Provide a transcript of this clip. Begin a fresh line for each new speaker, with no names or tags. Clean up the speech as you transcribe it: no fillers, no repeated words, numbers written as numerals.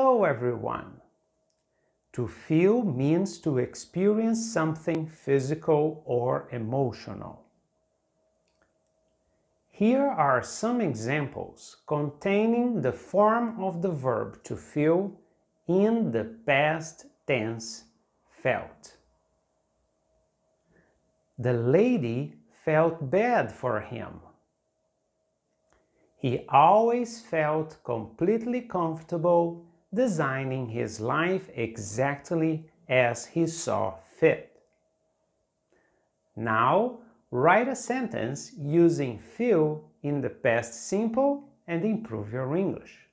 Hello everyone! To feel means to experience something physical or emotional. Here are some examples containing the form of the verb to feel in the past tense felt. The lady felt bad for him. He always felt completely comfortable designing his life exactly as he saw fit. Now, write a sentence using feel in the past simple and improve your English.